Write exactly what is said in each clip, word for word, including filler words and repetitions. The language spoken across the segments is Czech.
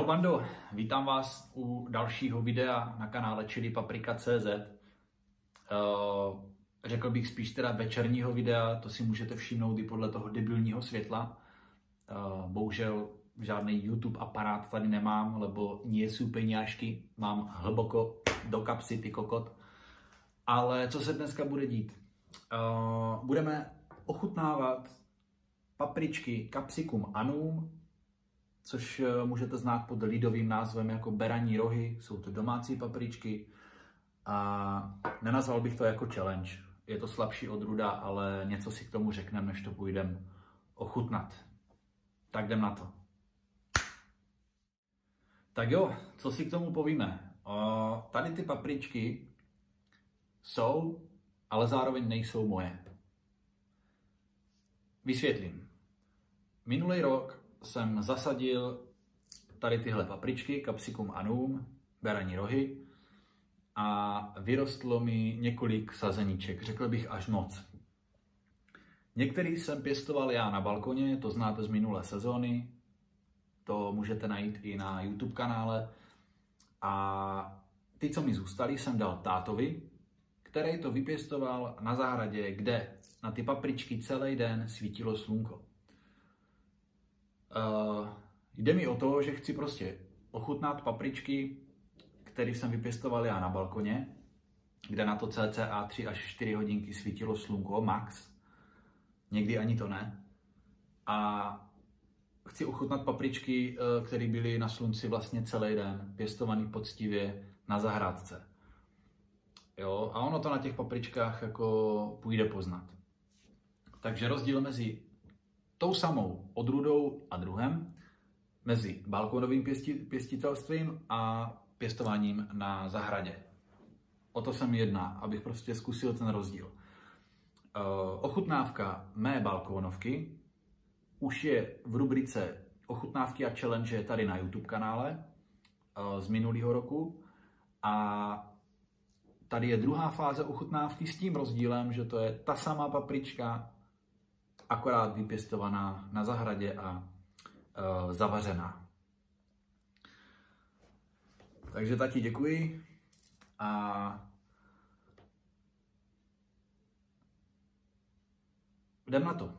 Čau bando, vítám vás u dalšího videa na kanále Chili Paprika tečka cé zet. Uh, řekl bych spíš teda večerního videa, to si můžete všimnout i podle toho debilního světla. Uh, bohužel žádný YouTube aparát tady nemám, lebo nie sú peňážky, mám hlboko do kapsy, ty kokot. Ale co se dneska bude dít? Uh, budeme ochutnávat papričky Capsicum annum, což můžete znát pod lidovým názvem jako beraní rohy. Jsou to domácí papričky a nenazval bych to jako challenge. Je to slabší odrůda, ale něco si k tomu řekneme, než to půjdeme ochutnat. Tak jdem na to. Tak jo, co si k tomu povíme? O, tady ty papričky jsou, ale zároveň nejsou moje. Vysvětlím. Minulý rok jsem zasadil tady tyhle papričky, Capsicum annum, beraní rohy, a vyrostlo mi několik sazeníček, řekl bych až moc. Některý jsem pěstoval já na balkoně, to znáte z minulé sezóny, to můžete najít i na YouTube kanále. A ty, co mi zůstaly, jsem dal tátovi, který to vypěstoval na zahradě, kde na ty papričky celý den svítilo slunko. Uh, jde mi o to, že chci prostě ochutnat papričky, které jsem vypěstoval já na balkoně, kde na to cca tři až čtyři hodinky svítilo slunko, max. Někdy ani to ne. A chci ochutnat papričky, které byly na slunci vlastně celý den, pěstovaný poctivě na zahrádce. Jo, a ono to na těch papričkách jako půjde poznat. Takže rozdíl mezi tou samou odrůdou a druhem, mezi balkonovým pěsti, pěstitelstvím a pěstováním na zahradě. O to se mi jedná, abych prostě zkusil ten rozdíl. Uh, ochutnávka mé balkónovky už je v rubrice ochutnávky a challenge tady na YouTube kanále uh, z minulého roku. A tady je druhá fáze ochutnávky s tím rozdílem, že to je ta samá paprička, akorát vypěstovaná na zahradě a uh, zavařená. Takže tati děkuji a jdem na to.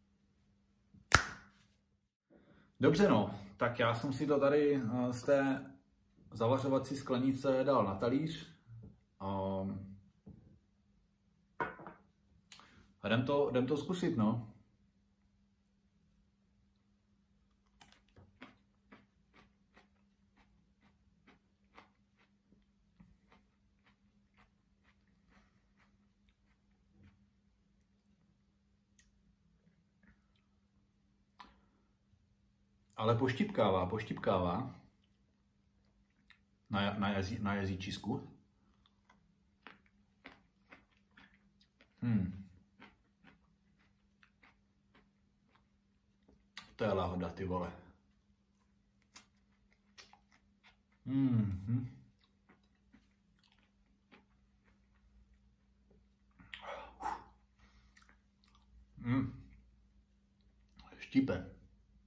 Dobře no, tak já jsem si to tady z té zavařovací sklenice dal na talíř. Um, a jdem to, jdem to zkusit, no. Ale poštipkává, poštipkává na, na, jazy, na jazyčisku. Hmm. To je lahoda, ty vole. Hmm. Hmm. Štípe.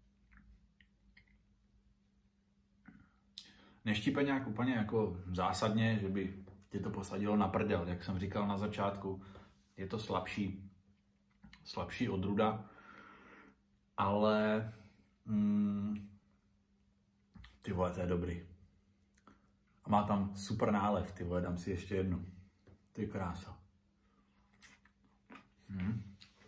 Neštípe nějak úplně jako zásadně, že by tě to posadilo na prdel, jak jsem říkal na začátku. Je to slabší, slabší odrůda, ale mm, ty vole, to je dobrý. A má tam super nálev, ty vole, dám si ještě jednu. To je krása. Hmm.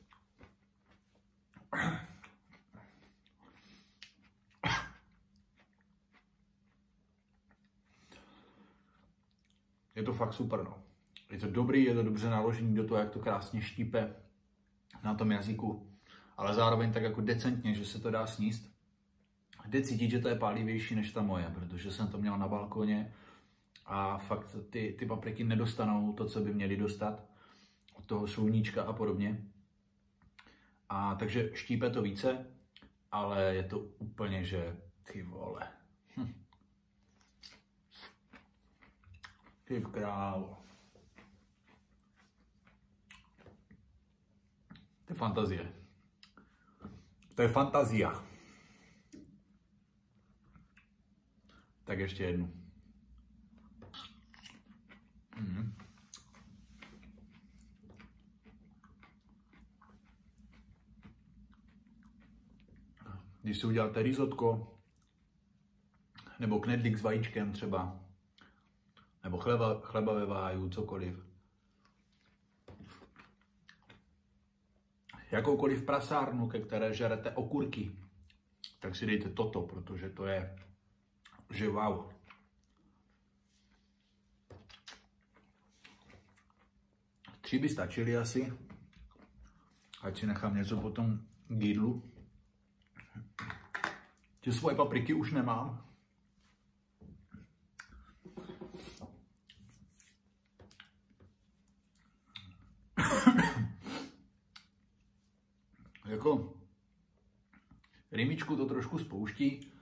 Je to fakt super, no. Je to dobrý, je to dobře naložený do toho, jak to krásně štípe na tom jazyku, ale zároveň tak jako decentně, že se to dá sníst. Jde cítit, že to je pálivější než ta moje, protože jsem to měl na balkoně a fakt ty, ty papriky nedostanou to, co by měly dostat od toho sluníčka a podobně. A takže štípe to více, ale je to úplně, že ty vole. Hm. Ty krávo. To je fantazie. To je fantazia. Tak ještě jednu. Mm. Když si uděláte risotko, nebo knedlík s vajíčkem třeba, nebo chleba, chleba ve váju, cokoliv. Jakoukoliv prasárnu, ke které žerete okurky, tak si dejte toto, protože to je, že wow. Tři by stačily asi, ať si nechám něco potom k jídlu. Ty svoje papriky už nemám. Jako rýmičku to trošku spouští.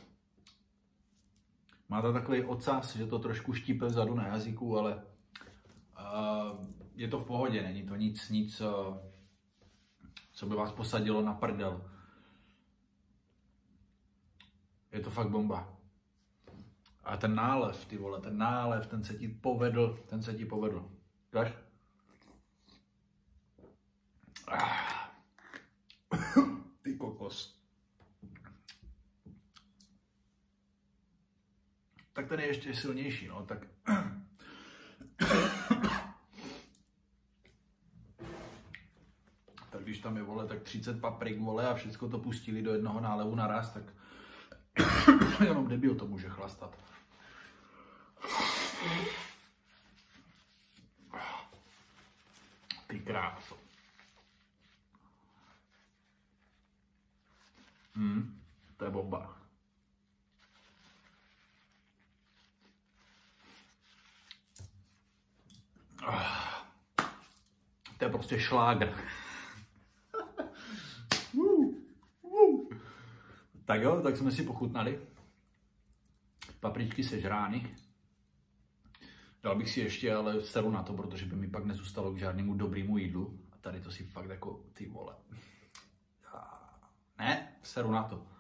Má to takový ocas, že to trošku štípe vzadu na jazyku, ale uh, je to v pohodě, není to nic, nic, uh, co by vás posadilo na prdel. Je to fakt bomba. A ten nálev, ty vole, ten nálev, ten se ti povedl, ten se ti povedl. Dáš? Ah. Ty kokos. Tak ten je ještě silnější, no, tak... tak když tam je, vole, tak třicet paprik, vole, a všechno to pustili do jednoho nálevu naraz, tak jenom debil to může chlastat. Ty kráso. Hmm, to je bomba. To je prostě šlágr. Tak jo, tak jsme si pochutnali. Papričky sežrány. Dal bych si ještě, ale seru na to, protože by mi pak nezůstalo k žádnému dobrému jídlu. A tady to si fakt jako, ty vole. Ne, seru na to.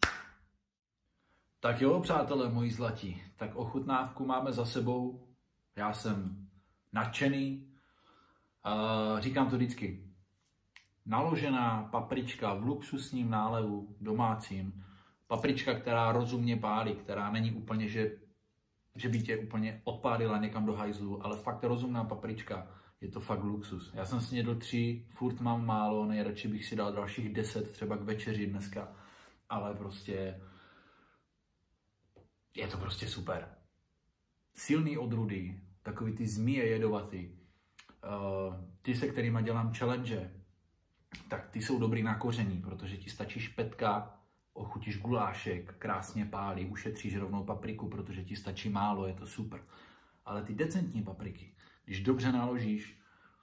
Tak jo, přátelé moji zlatí, tak ochutnávku máme za sebou. Já jsem nadšený. Uh, říkám to vždycky. Naložená paprička v luxusním nálevu domácím. Paprička, která rozumně pálí, která není úplně, že, že by tě úplně odpálila někam do hajzlu, ale fakt rozumná paprička. Je to fakt luxus. Já jsem snědl tři, furt mám málo, nejradši bych si dal dalších deset třeba k večeři dneska. Ale prostě je to prostě super. Silný odrůdy, takový ty zmije jedovatý. Uh, ty, se kterými dělám challenge, tak ty jsou dobrý na koření, protože ti stačí špetka, ochutíš gulášek, krásně pálí, ušetříš rovnou papriku, protože ti stačí málo, je to super. Ale ty decentní papriky, když dobře naložíš,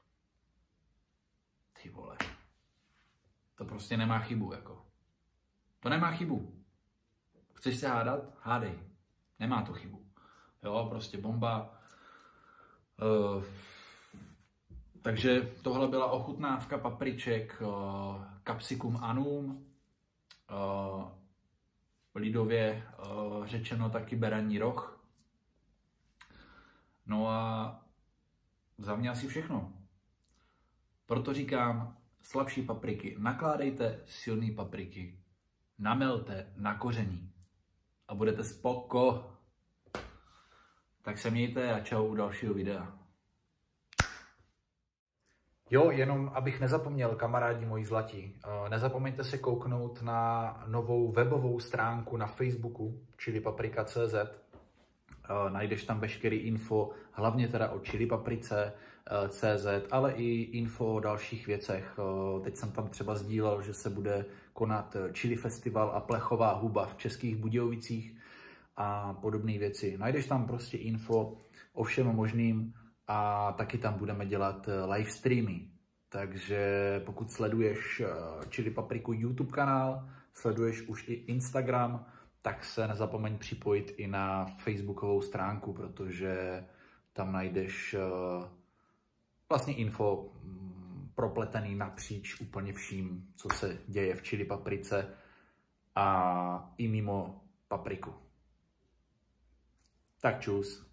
ty vole, to prostě nemá chybu, jako. To nemá chybu. Chceš se hádat? Hádej. Nemá to chybu. Jo, prostě bomba. Uh, takže tohle byla ochutnávka papriček uh, Capsicum annum. Uh, lidově uh, řečeno taky beraní roh. No a za mě asi všechno. Proto říkám, slabší papriky nakládejte, silný papriky namelte na koření a budete spoko. Tak se mějte a čau u dalšího videa. Jo, jenom abych nezapomněl, kamarádi moji zlatí, nezapomeňte se kouknout na novou webovou stránku na Facebooku, čili paprika tečka cé zet. Najdeš tam veškerý info, hlavně teda o chili paprice tečka cé zet, ale i info o dalších věcech. Teď jsem tam třeba sdílel, že se bude konat chili festival a plechová huba v Českých Budějovicích a podobné věci. Najdeš tam prostě info o všem možným a taky tam budeme dělat live streamy. Takže pokud sleduješ Chili Papriku YouTube kanál, sleduješ už i Instagram, tak se nezapomeň připojit i na facebookovou stránku, protože tam najdeš vlastně info propletený napříč úplně vším, co se děje v chili paprice a i mimo papriku. Tak čus.